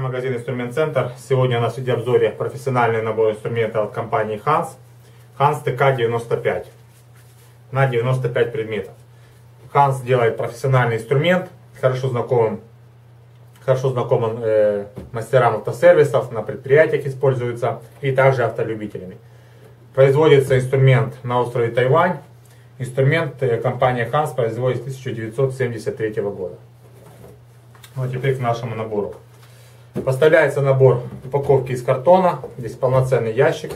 магазин Инструмент Центр. Сегодня у нас в видеообзоре профессиональный набор инструментов от компании Hans. Hans TK95 на 95 предметов. Hans делает профессиональный инструмент, хорошо знакомым мастерам автосервисов, на предприятиях используется и также автолюбителями. Производится инструмент на острове Тайвань. Инструмент компания Hans производит с 1973 года. Ну а теперь к нашему набору. Поставляется набор упаковки из картона. Здесь полноценный ящик.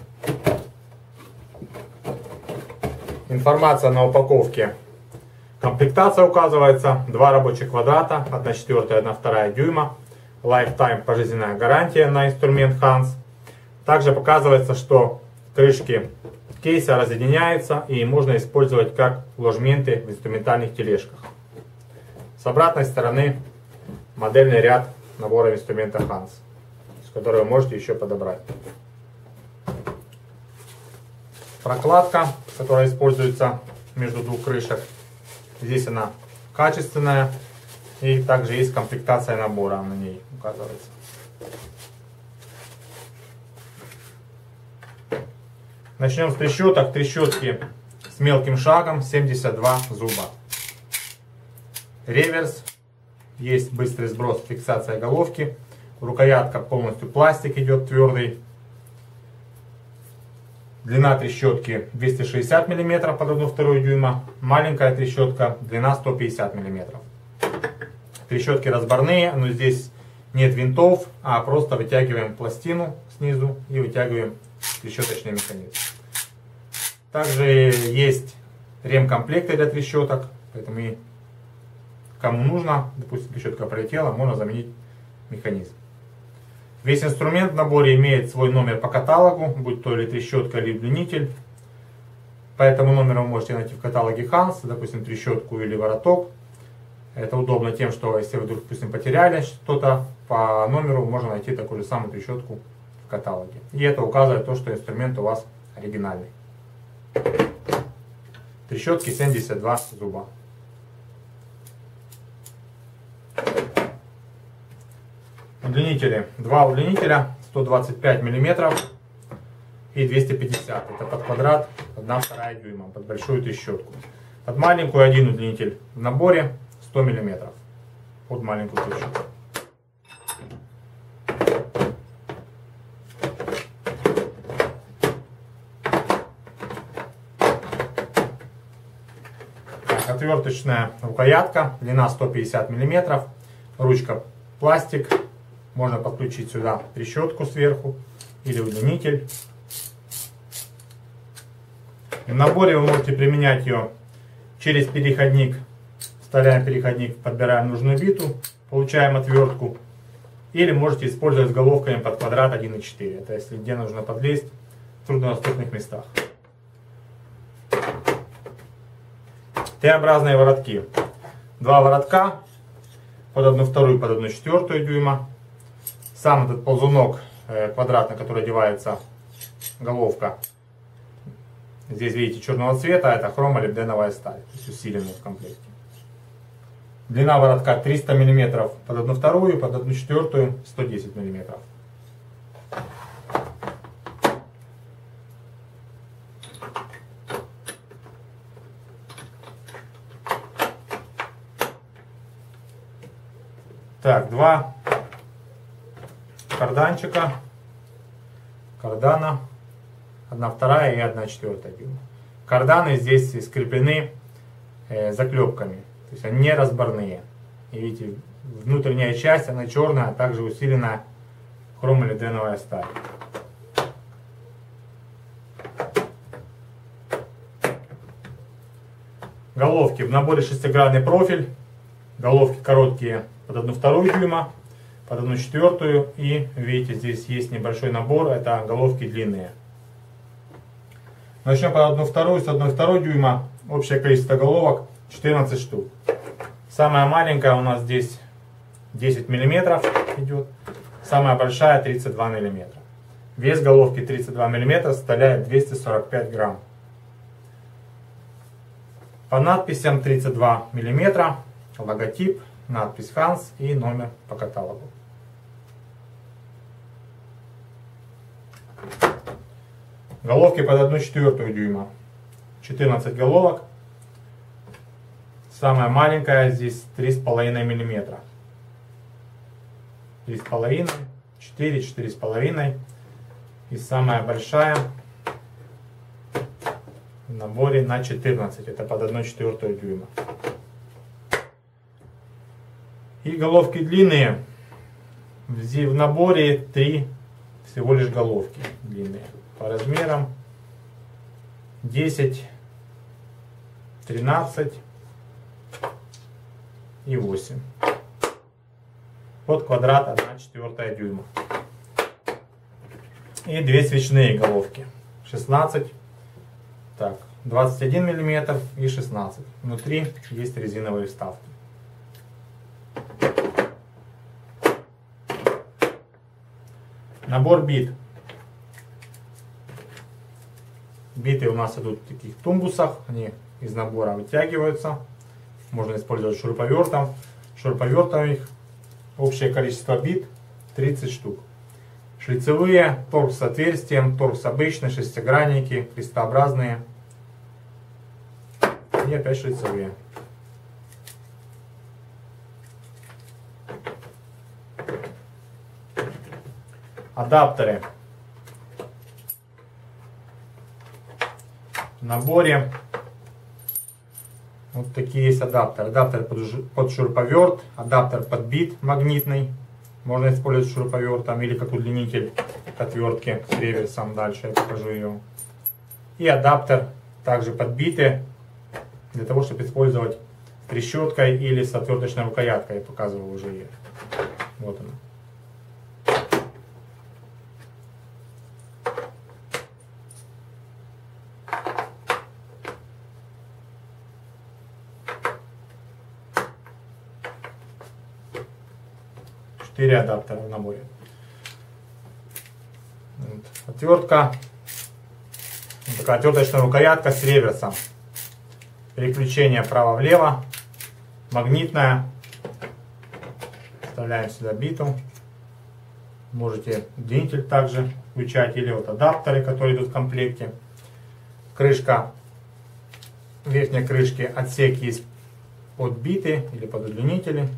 Информация на упаковке. Комплектация указывается. 2 рабочих квадрата, 1/4 и 1/2 дюйма. Lifetime пожизненная гарантия на инструмент Hans. Также показывается, что крышки кейса разъединяются и можно использовать как ложементы в инструментальных тележках. С обратной стороны модельный ряд набора инструмента Hans, который вы можете еще подобрать. Прокладка, которая используется между двух крышек. Здесь она качественная. И также есть комплектация набора на ней указывается. Начнем с трещоток. Трещотки с мелким шагом 72 зуба. Реверс. Есть быстрый сброс, фиксация головки. Рукоятка полностью пластик идет твердый. Длина трещотки 260 мм под 1/2 дюйма. Маленькая трещотка, длина 150 мм. Трещотки разборные, но здесь нет винтов, а просто вытягиваем пластину снизу и вытягиваем трещоточный механизм. Также есть ремкомплекты для трещоток, поэтому и кому нужно, допустим, трещотка пролетела, можно заменить механизм. Весь инструмент в наборе имеет свой номер по каталогу, будь то или трещотка, или удлинитель. По этому номеру вы можете найти в каталоге Hans, допустим, трещотку или вороток. Это удобно тем, что если вы вдруг, допустим, потеряли что-то, по номеру можно найти такую же самую трещотку в каталоге. И это указывает то, что инструмент у вас оригинальный. Трещотки 72 зуба. Удлинители. 2 удлинителя 125 мм и 250. Это под квадрат 1/2 дюйма, под большую трещотку. Под маленькую один удлинитель в наборе 100 мм. Под маленькую трещотку. Отверточная рукоятка, длина 150 мм, ручка пластик. Можно подключить сюда трещотку сверху или удлинитель. В наборе вы можете применять ее через переходник. Вставляем переходник, подбираем нужную биту, получаем отвертку. Или можете использовать с головками под квадрат 1,4. Это если где нужно подлезть в труднодоступных местах. Т-образные воротки. 2 воротка под 1/2 и под 1/4 дюйма. Сам этот ползунок квадратный, который одевается головка. Здесь видите черного цвета, это хромолибденовая сталь, то есть усиленная в комплекте. Длина воротка 300 мм под 1/2, под 1/4 110 мм. Так, 2 карданчика, кардана, 1/2 и 1/4 дюйма. Карданы здесь скреплены заклепками, то есть они не разборные. И видите, внутренняя часть, она черная, а также усиленная хромолибденовая сталь. Головки. В наборе шестигранный профиль. Головки короткие под 1/2 дюйма, под 1/4 и видите, здесь есть небольшой набор, это головки длинные. Начнем под 1/2, с 1/2 дюйма, общее количество головок 14 штук. Самая маленькая у нас здесь 10 мм идет, самая большая 32 мм. Вес головки 32 мм составляет 245 грамм. По надписям 32 мм, логотип, надпись Hans и номер по каталогу. Головки под 1,4 дюйма. 14 головок. Самая маленькая здесь 3,5 миллиметра. 3,5, 4, 4,5. И самая большая в наборе на 14. Это под 1,4 дюйма. И головки длинные. В наборе 3 всего лишь головки длинные. По размерам 10, 13 и 8. Под квадрат 1,4 дюйма. И 2 свечные головки. 16, так, 21 мм и 16. Внутри есть резиновые вставки. Набор бит. Биты у нас идут в таких тумбусах. Они из набора вытягиваются. Можно использовать шуруповертом. Шуруповертом их общее количество бит 30 штук. Шлицевые, торкс с отверстием, торкс обычный, шестигранники, крестообразные. И опять шлицевые. Адаптеры. В наборе вот такие есть адаптеры. Адаптер под шуруповерт, адаптер под бит магнитный. Можно использовать шуруповертом или как удлинитель к отвертке с реверсом. Дальше я покажу ее. И адаптер также под биты, для того, чтобы использовать с трещоткой или с отверточной рукояткой. Я показывал уже ее. Вот она. Четыре адаптера в наборе. Вот. Отвертка. Вот такая отверточная рукоятка с реверсом. Переключение вправо-влево. Магнитная. Вставляем сюда биту. Можете удлинитель также включать. Или вот адаптеры, которые идут в комплекте. Крышка. В верхней крышке отсек есть под биты или под удлинители.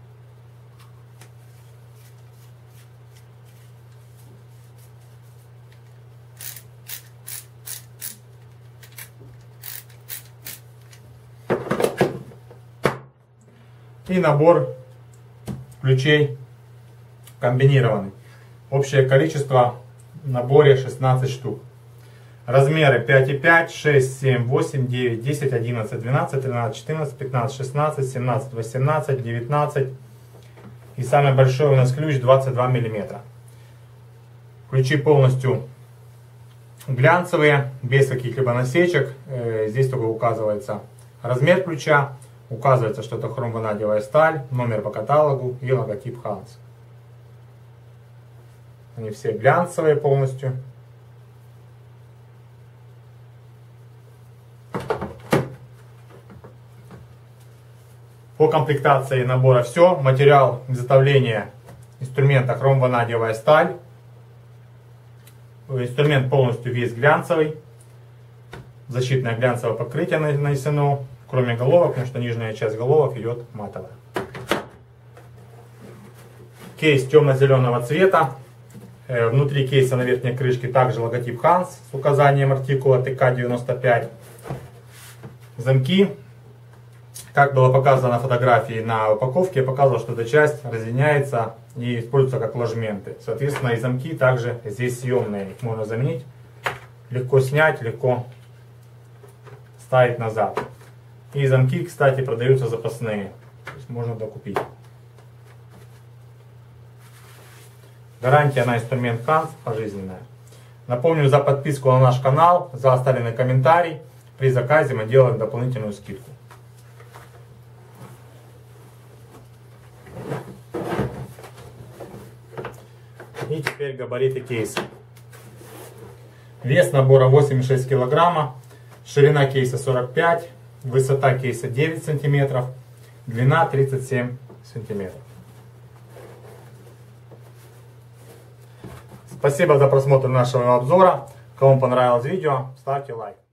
И набор ключей комбинированный. Общее количество в наборе 16 штук. Размеры 5,5, 6, 7, 8, 9, 10, 11, 12, 13, 14, 15, 16, 17, 18, 19. И самый большой у нас ключ 22 мм. Ключи полностью глянцевые, без каких-либо насечек. Здесь только указывается размер ключа. Указывается, что это хромванадиевая сталь, номер по каталогу и логотип Ханс. Они все глянцевые полностью. По комплектации набора все. Материал изготовления инструмента хромванадиевая сталь. Инструмент полностью весь глянцевый. Защитное глянцевое покрытие нанесено. Кроме головок, потому что нижняя часть головок идет матовая. Кейс темно-зеленого цвета. Внутри кейса на верхней крышке также логотип Hans с указанием артикула ТК-95. Замки. Как было показано на фотографии на упаковке, я показывал, что эта часть разъединяется и используется как ложементы. Соответственно, и замки также здесь съемные. Их можно заменить. Легко снять, легко ставить назад. И замки, кстати, продаются запасные. То есть можно докупить. Гарантия на инструмент Hans пожизненная. Напомню, за подписку на наш канал, за оставленный комментарий. При заказе мы делаем дополнительную скидку. И теперь габариты кейса. Вес набора 86 кг. Ширина кейса 45 см. Высота кейса 9 см, длина 37 см. Спасибо за просмотр нашего обзора. Кому понравилось видео, ставьте лайк.